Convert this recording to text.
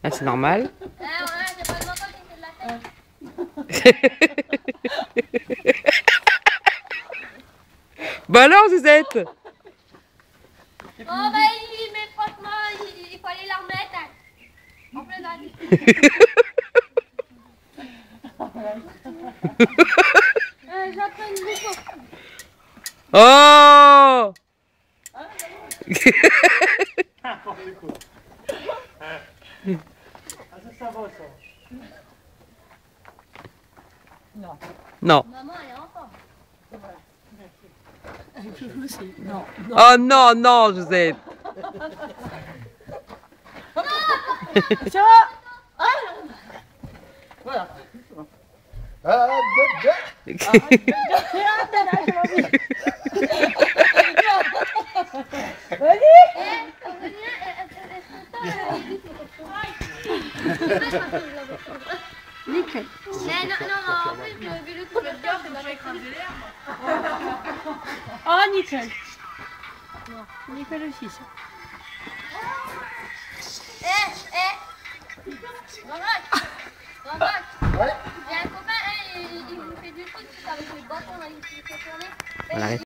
Ah, c'est normal. J'ai pas de menton qui fait de la tête. Bah alors, Suzette? Oh bah mais franchement, il faut aller la remettre en plein dans j'apprends une bouche. Oh! Ça va, ça. Non. Non. Maman, elle est enfant. Non. Oh non, non, Josette. Ça va. Voilà. Nickel. Non, en plus, vu le coup de cœur, c'est dans les Oh, nickel. Nickel aussi, ça. Remarque. Il y a un copain, il vous fait du foot avec les bâtons là, il fait tourner.